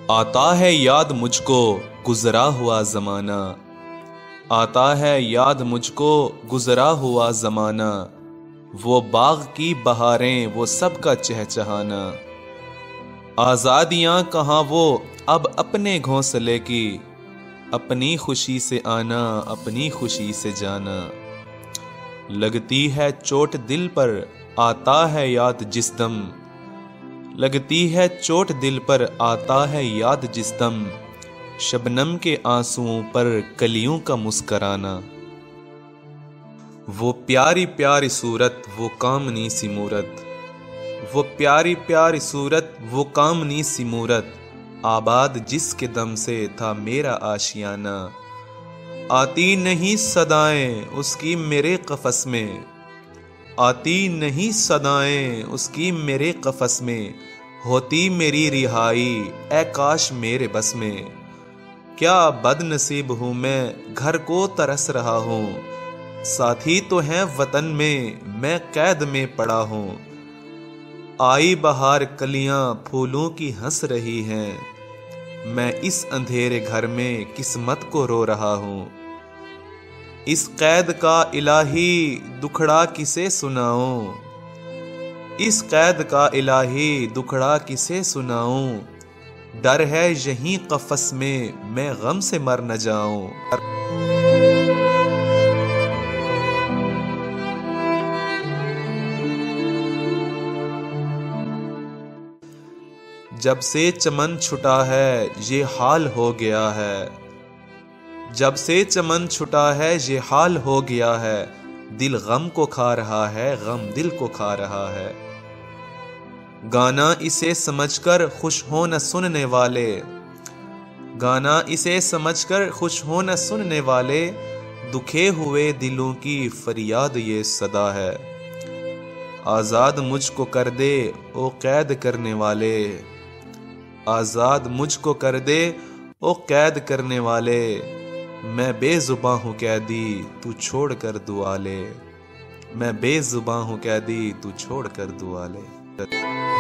آتا ہے یاد مجھ کو گزرا ہوا زمانہ، آتا ہے یاد مجھ کو گزرا ہوا زمانہ، وہ باغ کی بہاریں وہ سب کا چہچہانا، آزادیاں کہاں وہ اب اپنے گھونسلے کی، اپنی خوشی سے آنا اپنی خوشی سے جانا، لگتی ہے چوٹ دل پر آتا ہے یاد جس دم، لگتی ہے چوٹ دل پر آتا ہے یاد جس دم، شبنم کے آنسوؤں پر کلیوں کا مسکرانا، وہ پیاری پیاری صورت وہ کامنی سی مورت، وہ پیاری پیاری صورت وہ کامنی سی مورت، آباد جس کے دم سے تھا میرا آشیانہ، آتی نہیں صدائیں اس کی میرے قفس میں، آتی نہیں صدائیں اس کی میرے قفس میں، ہوتی میری رہائی اے کاش میرے بس میں، کیا بد نصیب ہوں میں گھر کو ترس رہا ہوں، ساتھی تو ہیں وطن میں قید میں پڑا ہوں، آئی بہار کلیاں پھولوں کی ہنس رہی ہیں، میں اس اندھیرے گھر میں قسمت کو رو رہا ہوں، اس قید کا الہی دکھڑا کسے سناؤں، اس قید کا الہی دکھڑا کسے سناؤں، ڈر ہے یہیں قفس میں غم سے مر نہ جاؤں۔ جب سے چمن چھٹا ہے یہ حال ہو گیا ہے، جب سے چمن چھٹا ہے یہ حال ہو گیا ہے، دل غم کو کھا رہا ہے غم دل کو کھا رہا ہے، گانا اسے سمجھ کر خوش ہو نہ سننے والے، گانا اسے سمجھ کر خوش ہو نہ سننے والے، دکھے ہوئے دلوں کی فریاد یہ صدا ہے، آزاد مجھ کو کر دے او قید کرنے والے، آزاد مجھ کو کر دے او قید کرنے والے، میں بے زباں ہوں قیدی تو چھوڑ کر دعا لے، میں بے زباں ہوں قیدی تو چھوڑ کر دعا لے۔